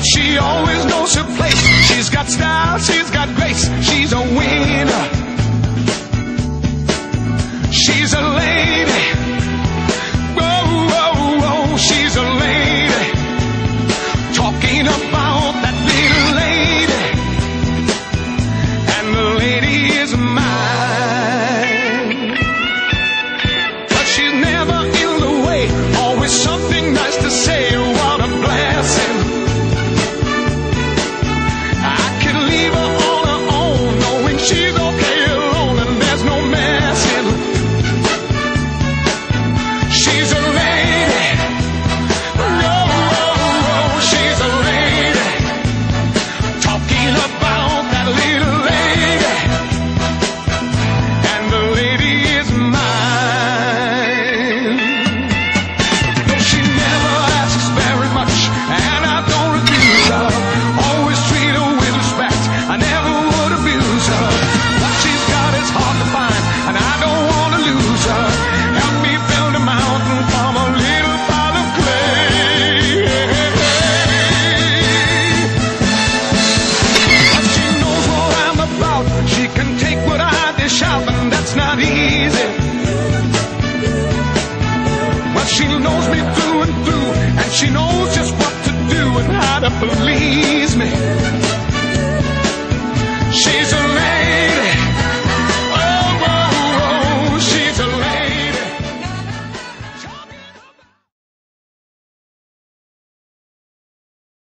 she always knows her place. She's got style, she's got grace. She's a winner. She's a lady. Whoa, whoa, whoa. She's a lady. Talking about that little lady. And the lady is mine. But she's never in the way. Always something nice to say. What a blessing. I could leave her on her own, knowing she's okay alone and there's no messing. She's a lady. Oh, oh, oh, she's a lady. Talking about that little lady. And the lady is mine. Though she never asks very much, and I don't refuse her. Always treat her with respect. I never would abuse her. What she's got is hard to find, and I don't want to lose her. Help me build a mountain from a little pile of clay. But she knows what I'm about. She can take what I dish out, and that's not easy. But she knows me through and through, and she knows just what to do and how to please me. She's a lady.